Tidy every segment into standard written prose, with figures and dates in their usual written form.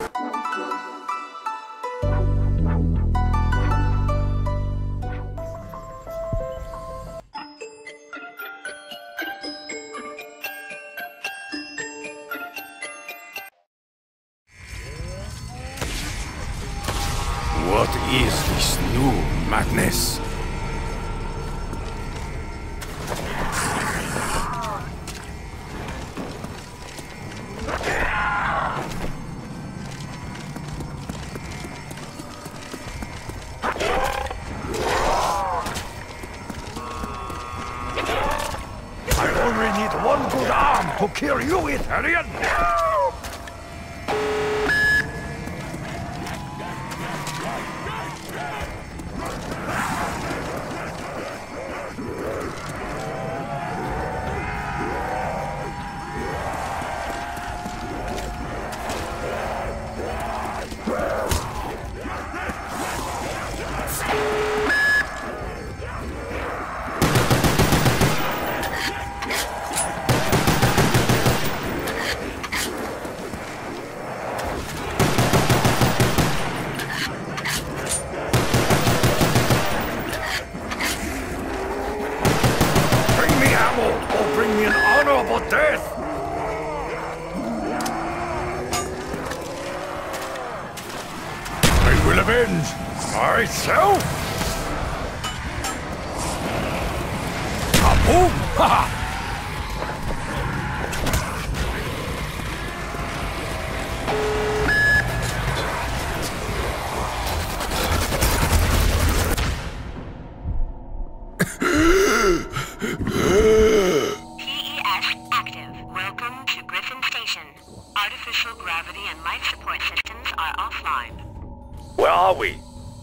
What is this new madness? I only need one good arm to kill you, Italian! Death! I will avenge myself! Kaboom! Ha! Artificial gravity and life support systems are offline. Where are we?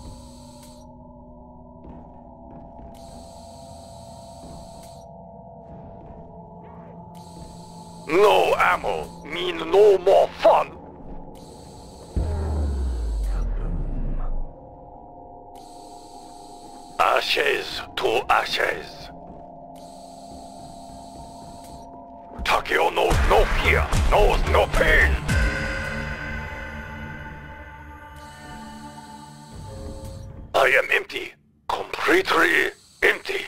No ammo mean no more fun. Ashes to ashes. Takeo knows no fear, knows no pain. I am empty, completely empty.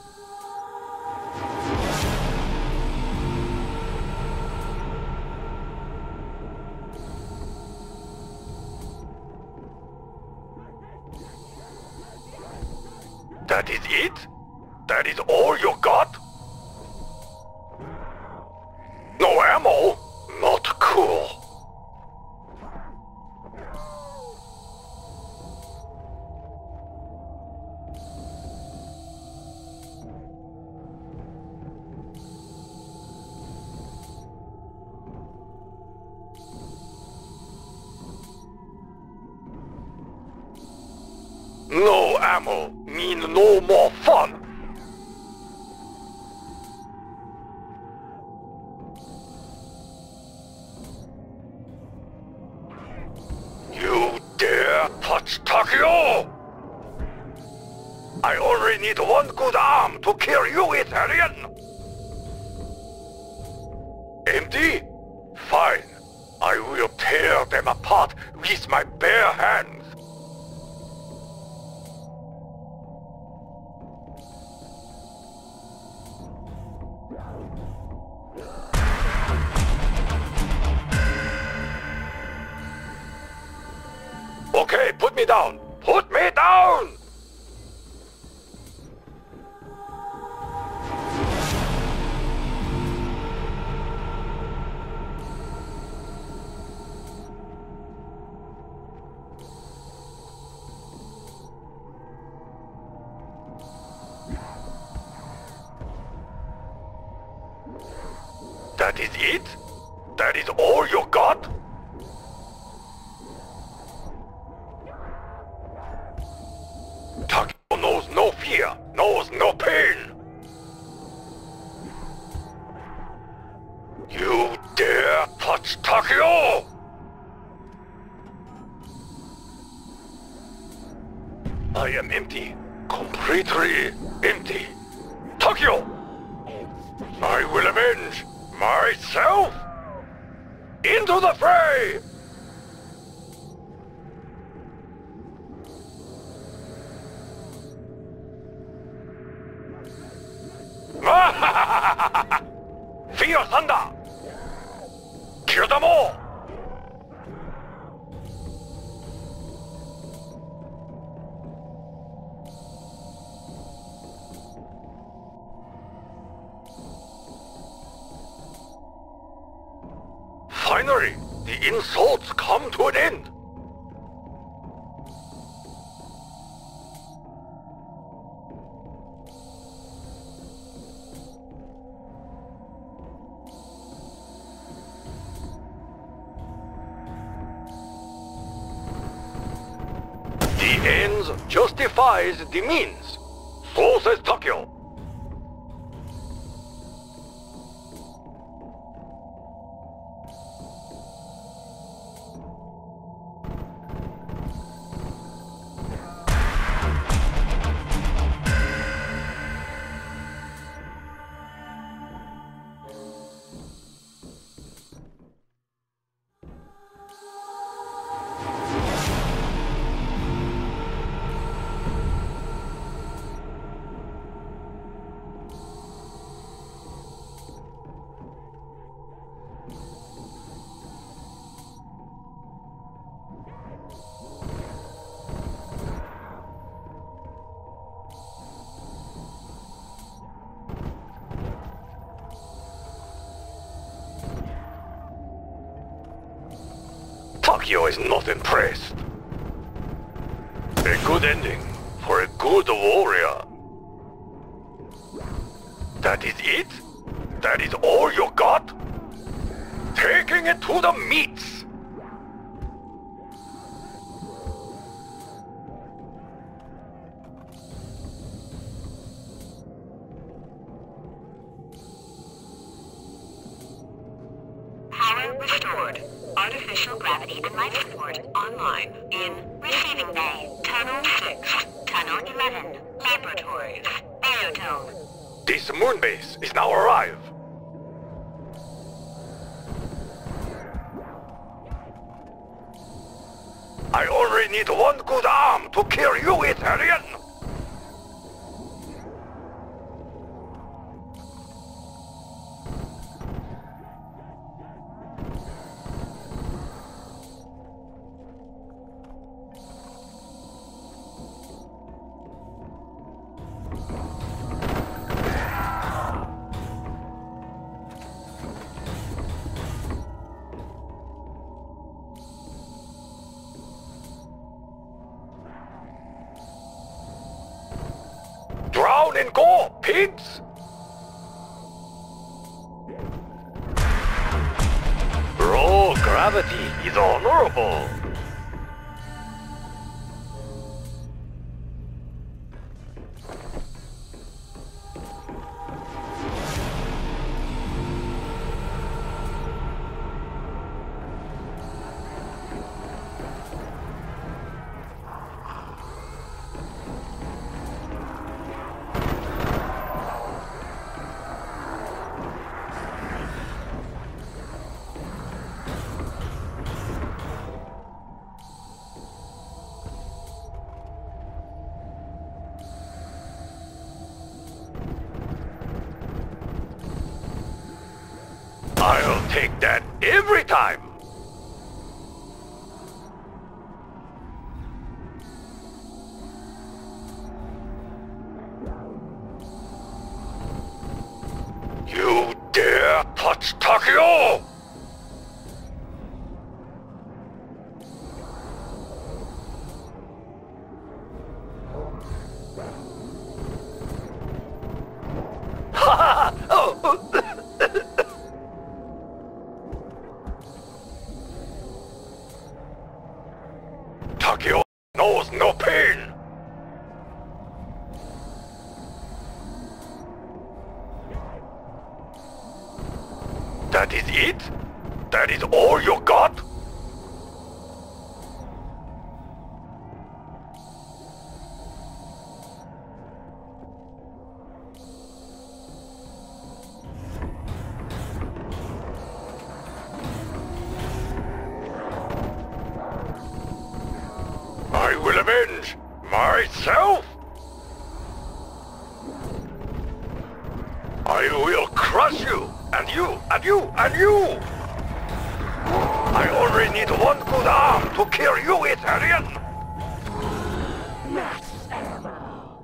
That is it? That is all you got? No ammo? Not cool. No ammo mean no more fun. You dare touch Takeo? I only need one good arm to kill you, Italian. Empty? Fine. I will tear them apart with my bare hands. Okay, put me down! Put me down! That is it? That is all you got? Takeo knows no fear, knows no pain. You dare touch Takeo? I am empty, completely empty. Takeo! I will avenge myself! Into the fray! Finally, the insults come to an end. The ends justifies the means. So says Takio. Takio is not impressed. A good ending for a good warrior. That is it? That is all you got? Taking it to the meats! Power restored. Artificial gravity and life support online in Receiving Bay, Tunnel 6, Tunnel 11, Laboratories, Biodome. This moon base is now arrived. I only need one good arm to kill you, Italian! Drown and go, pigs! Raw gravity is honorable. I'll take that every time! You dare touch Takio! Takio knows no pain! That is it? That is all you got? I will avenge myself! I will crush you! And you! And you! And you! I only need one good arm to kill you, Italian! Max ammo.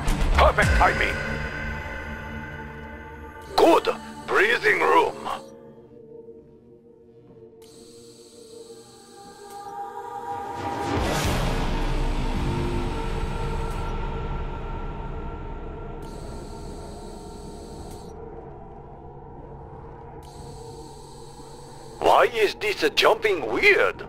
Perfect timing! Good breathing room! is this jumping weird?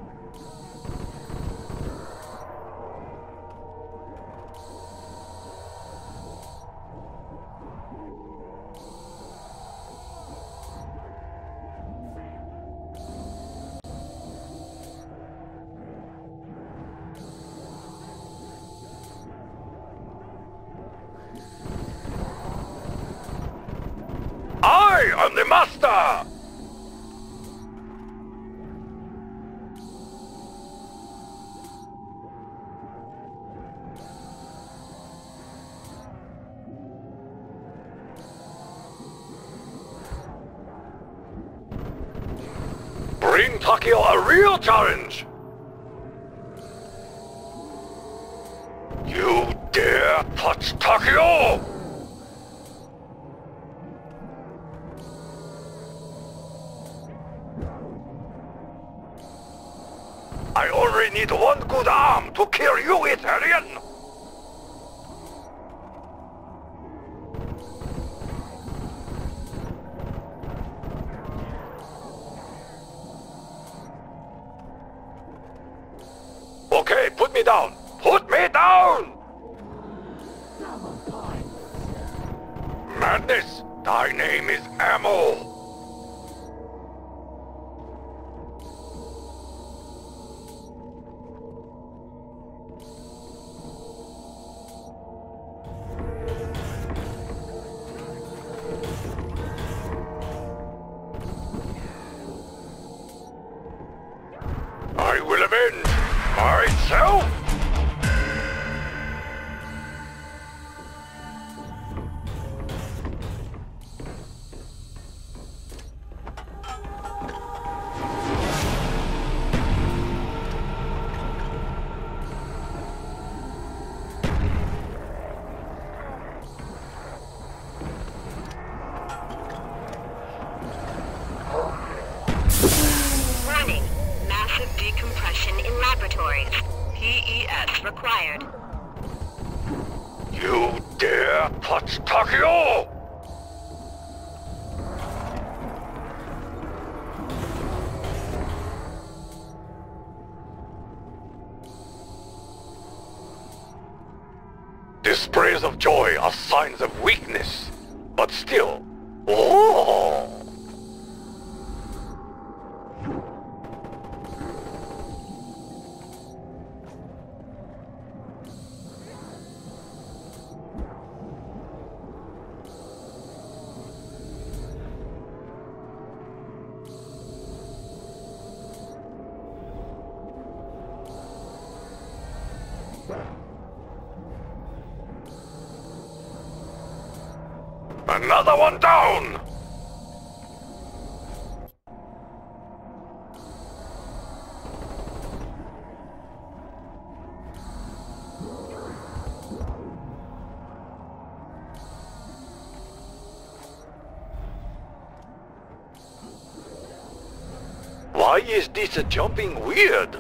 I am the master! Bring Takeo a real challenge! You dare touch Takeo! I only need one good arm to kill you, Italian! Okay, put me down! Put me down! Madness, thy name is Ammo! I will avenge myself! Warning. Massive decompression in laboratories. PES required. You dare touch Takeo! Displays of joy are signs of weakness, but still, oh! Another one down! Why is this jumping weird?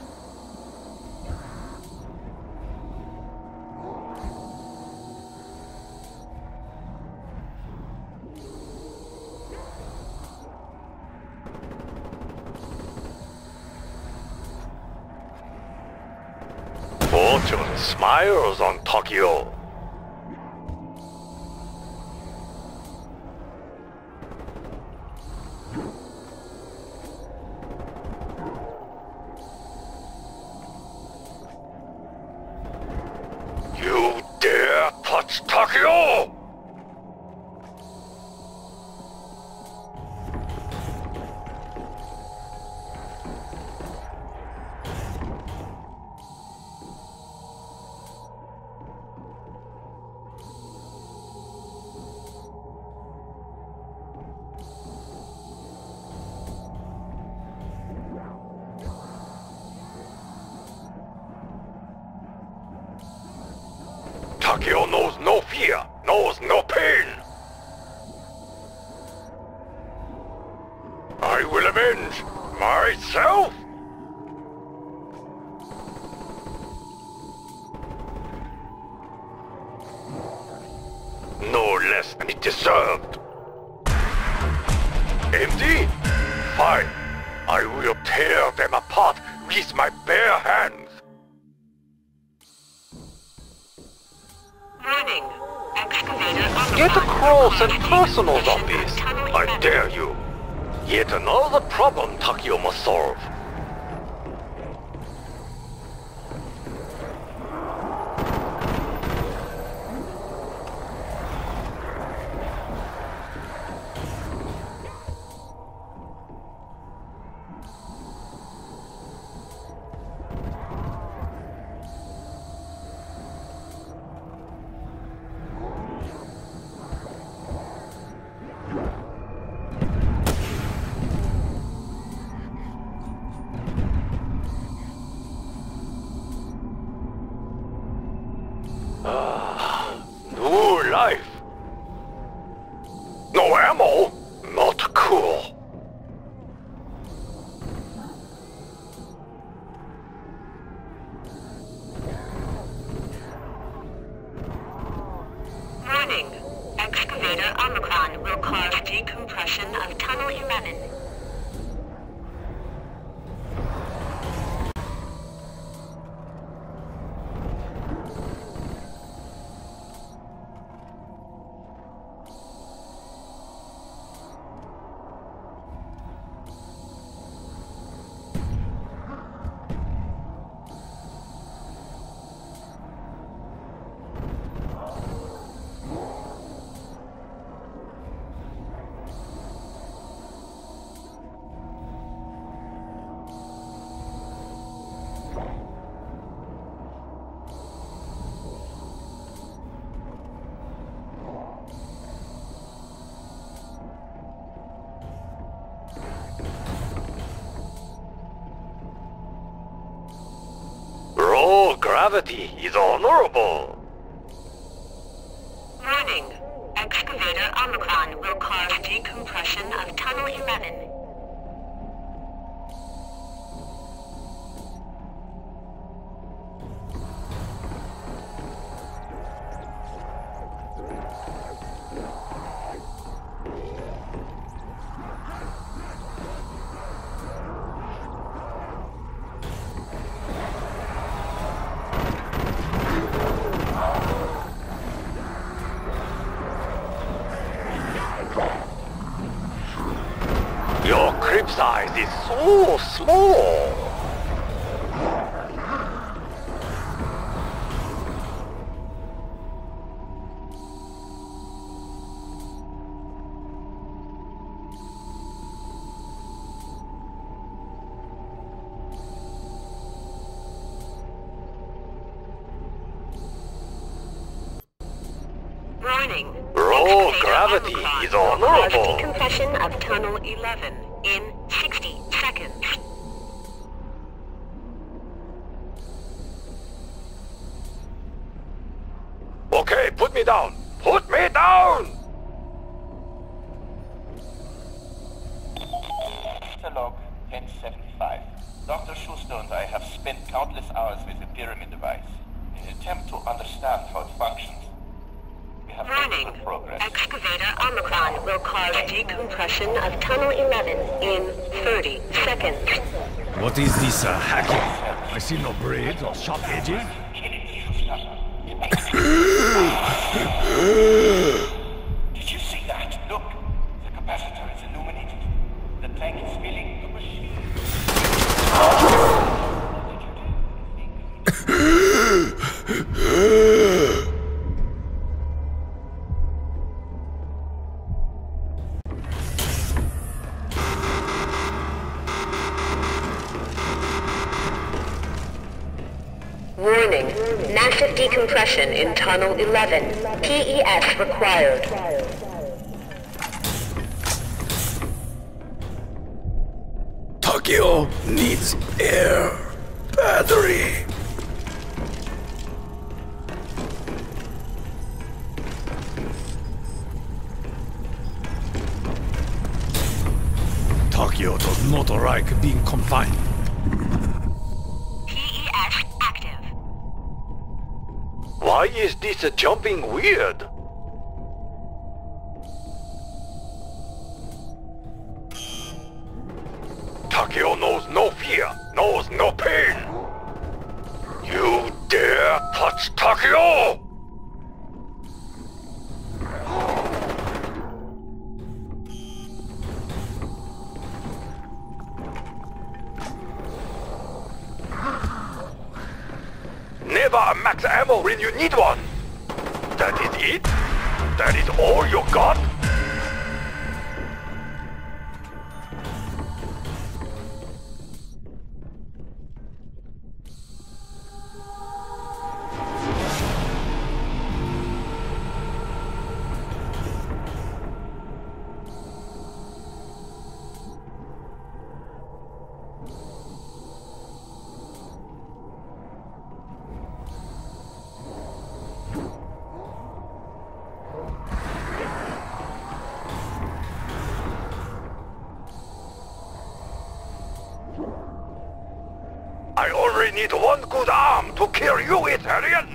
Fortune smiles on Tokyo. You dare touch Tokyo! Takeo knows no fear, knows no pain. I will avenge myself. No less than it deserved. Empty? Fine. I will tear them apart with my bare hands. Warning. Excavator on the Get front across and will cause personal, decompression zombies. of tunnel I 11. dare you. Yet another problem Takio must solve. New life. No ammo? Not cool. Warning. Excavator Omicron will cause decompression of Tunnel 11. Raw gravity is honorable. Warning. Excavator Omicron will cause decompression of Tunnel 11. Your crib size is so small. Warning. Raw Excavator gravity Omicron is will cause honorable. decompression of Tunnel 11 in 60 seconds. Okay, put me down. Put me down! Log 1075. Dr. Schuster and I have spent countless hours with the pyramid device in an attempt to understand how it functions. We have made Warning. good progress. Excavator Omicron will cause decompression of Tunnel 11 in 30 seconds. What is this hacking? I see no braids or sharp edges. Did you see that? Look, the capacitor is illuminated. The tank is filling. The machine. Warning. Massive decompression in Tunnel 11. PES required. Tokyo needs air. Battery. Tokyo does not like being confined. PES active. Why is this jumping weird? Takeo, here knows no pain. You dare touch Takeo? Never a max ammo when you need one. That is it? That is all you got? I only need one good arm to kill you, Italian!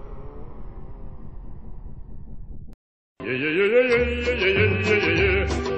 Yeah.